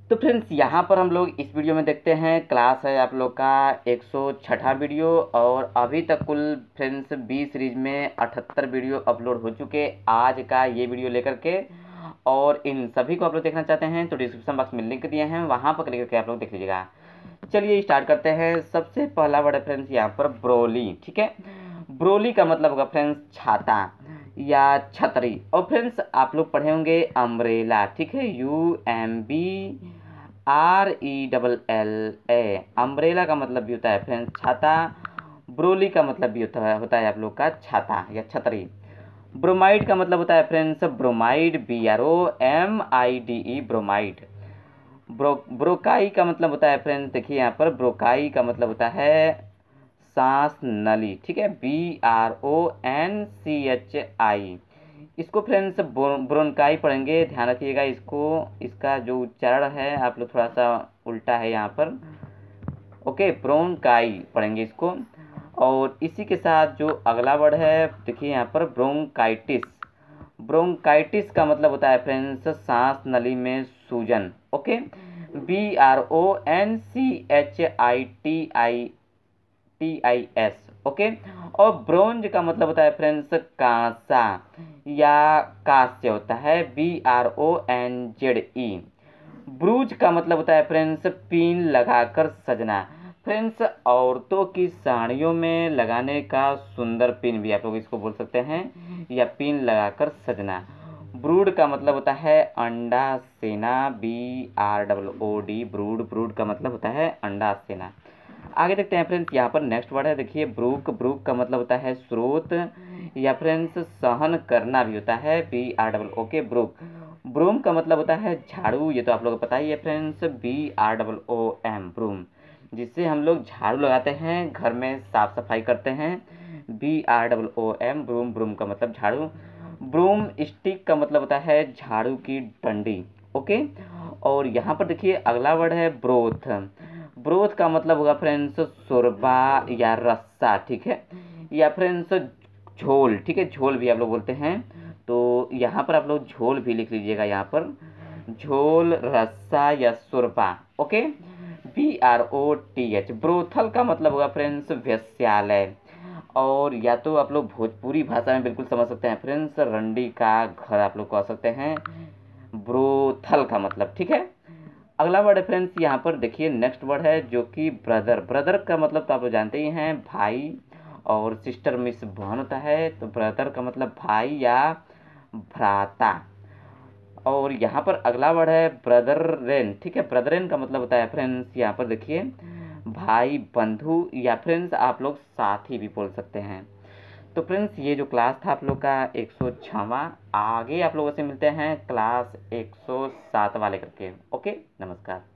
तो फ्रेंड्स यहाँ पर हम लोग इस वीडियो में देखते हैं, क्लास है आप लोग का 106वां वीडियो और अभी तक कुल फ्रेंड्स बी सीरीज में 78 वीडियो अपलोड हो चुके आज का ये वीडियो लेकर के। और इन सभी को आप लोग देखना चाहते हैं तो डिस्क्रिप्शन बॉक्स में लिंक दिए हैं, वहाँ पर क्लिक करके आप लोग देख लीजिएगा। चलिए स्टार्ट करते हैं। सबसे पहला वर्ड है फ्रेंड्स यहाँ पर ब्रोली। ठीक है, ब्रोली का मतलब होगा फ्रेंड्स छाता या छतरी। और फ्रेंड्स आप लोग पढ़े होंगे अम्ब्रेला। ठीक है, UMBRELLA। अम्ब्रेला का मतलब भी होता है फ्रेंड्स छाता। ब्रोली का मतलब भी होता है आप लोग का छाता या छतरी। ब्रोमाइड का मतलब होता है friends bromide, BROMIDE bromide. Bronchi का मतलब होता है फ्रेंड्स, देखिए यहाँ पर ब्रोकाई का मतलब होता है सांस नली। ठीक है, BRONCHI। इसको फ्रेंड्स ब्रोनकाई पढ़ेंगे, ध्यान रखिएगा इसको। इसका जो उच्चारण है आप लोग थोड़ा सा उल्टा है यहाँ पर। ओके, ब्रोनकाई पढ़ेंगे इसको। और इसी के साथ जो अगला वर्ड है देखिए यहाँ पर ब्रोंकाइटिस। ब्रोंकाइटिस का मतलब होता है फ्रेंड्स सांस नली में सूजन। Okay, BRONCHITIS। ओके, और ब्रोंज का मतलब होता है फ्रेंड्स कांसा या कांस्य होता है, BRONZE। ब्रूज का मतलब होता है फ्रेंड्स पिन लगाकर सजना। फ्रेंड्स औरतों की साड़ियों में लगाने का सुंदर पिन भी आप लोग इसको बोल सकते हैं, या पिन लगाकर सजना। ब्रूड का मतलब होता है अंडा सेना, BROOD ब्रूड। ब्रूड का मतलब होता है अंडा सेना। आगे देखते हैं फ्रेंड्स, यहाँ पर नेक्स्ट वर्ड है देखिए ब्रूक। ब्रूक का मतलब होता है स्रोत या फ्रेंड्स सहन करना भी होता है, BROOK ब्रूक। ब्रूम का मतलब होता है झाड़ू, ये तो आप लोग को पता ही है फ्रेंड्स, BROOM ब्रूम, जिससे हम लोग झाड़ू लगाते हैं, घर में साफ सफाई करते हैं, BROOM ब्रूम। ब्रूम का मतलब झाड़ू। ब्रूम स्टिक का मतलब होता है झाड़ू की डंडी। ओके, और यहाँ पर देखिए अगला वर्ड है ब्रोथ। ब्रोथ का मतलब होगा फ्रेंड्स शोरबा या रस्सा। ठीक है, या फ्रेंड्स झोल। ठीक है, झोल भी आप लोग बोलते हैं, तो यहाँ पर आप लोग झोल भी लिख लीजिएगा, यहाँ पर झोल, रस्सा या शोरबा। Okay, BROTH। ब्रोथल का मतलब होगा फ्रेंड्स वेश्यालय। और या तो आप लोग भोजपुरी भाषा में बिल्कुल समझ सकते हैं फ्रेंड्स, रंडी का घर आप लोग कह सकते हैं, ब्रोथल का मतलब। ठीक है, अगला वर्ड है फ्रेंड्स यहाँ पर देखिए नेक्स्ट वर्ड है जो कि ब्रदर। ब्रदर का मतलब तो आप लोग जानते ही हैं भाई, और सिस्टर मिस बहन होता है, तो ब्रदर का मतलब भाई या भ्राता। और यहाँ पर अगला वर्ड है ब्रदरेन। ठीक है, ब्रदरेन का मतलब होता है फ्रेंड्स यहाँ पर देखिए भाई, बंधु या फ्रेंड्स आप लोग साथी भी बोल सकते हैं। तो फ्रेंड्स ये जो क्लास था आप लोग का 106वां, आगे आप लोगों से मिलते हैं क्लास 107 वाले करके। ओके, नमस्कार।